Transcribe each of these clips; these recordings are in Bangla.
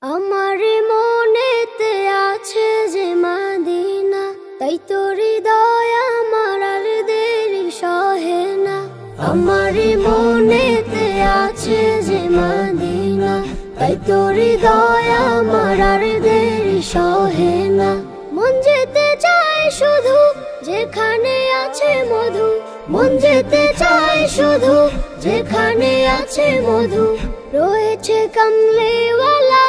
আমার মনেতে আছে যে মদিনা, তাই তো হৃদয় আমার আর দেরি সহে না। আমার মনেতে আছে যে মদিনা, তাই তো হৃদয় আমার আর দেরি সহে না। মন যেতে চায় শুধু যেখানে আছে মধু, মন যেতে চায় শুধু যেখানে আছে মধু, রয়েছে কামলিওয়ালা।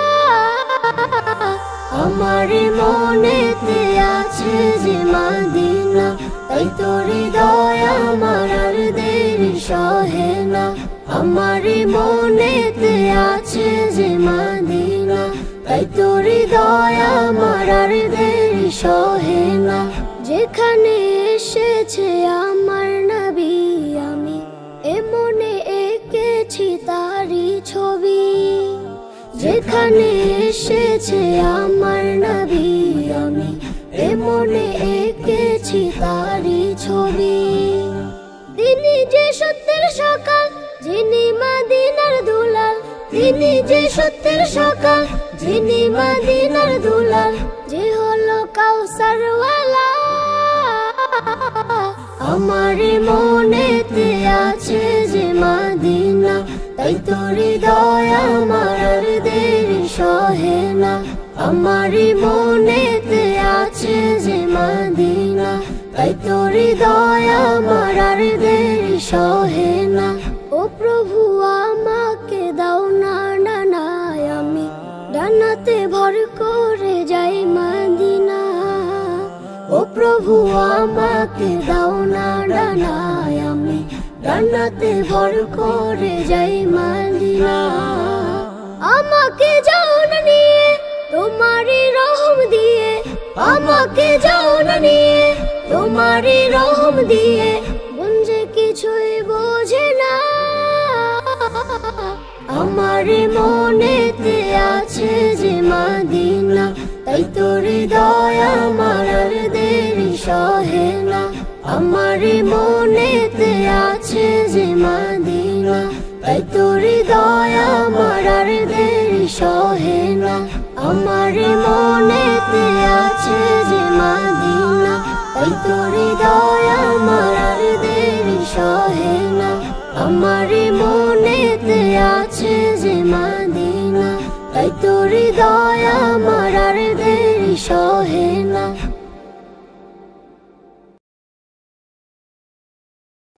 আমার মনেতে আছে যে মদিনা, তাই তো হৃদয় আমার আর দেরি সহে না। আমার মনেতে আছে যে মদিনা, তাই তো হৃদয় আমার আর দেরি সহে না। যেখানে এসেছে আমার নবী, আমি এমনে এঁকেছি তারি ছবি। যেখানে এসেছে আমার নবী, আমি এমনে এঁকেছি তারি ছবি। তিনি যে সত্যের সকাল, যিনি মদিনার দুলাল, তিনি যে সত্যের সকাল, যিনি মদিনার দুলাল, যে হলো কাউসারওয়ালা। আমার মনেতে আছে যে মদিনা, তাই তো হৃদয় আমার আর দেরি সহে না। আমার মনেতে আছে যে মদিনা, তাই তো হৃদয় আমার আর দেরি সহে না। ও প্রভু আমাকে দাও না ডানায়, আমি ডানাতে ভর করে যাই মদিনা। ও প্রভু আমাকে দাও না ডানায়, আমি ডানাতে ভর করে যাই মদিনা। আমাকে যাও না নিয়ে তোমারই রহম দিয়ে, আমাকে যাও না নিয়ে তোমারই রহম দিয়ে, মন যে কিছুই বোঝে না। আমার মনেতে আছে যে মদিনা, তাই তো হৃদয় আমার আর দেরি সহে না। আমার মনেতে আছে যে মদিনা, তাই তো হৃদয় আমার আর দেরি সহে না। আমার মনেতে আছে যে মদিনা, তাই তো হৃদয় আমার আর দেরি সহে না। আমার মনেতে আছে যে মদিনা, তাই তো হৃদয় আমার আর দেরি সহে না।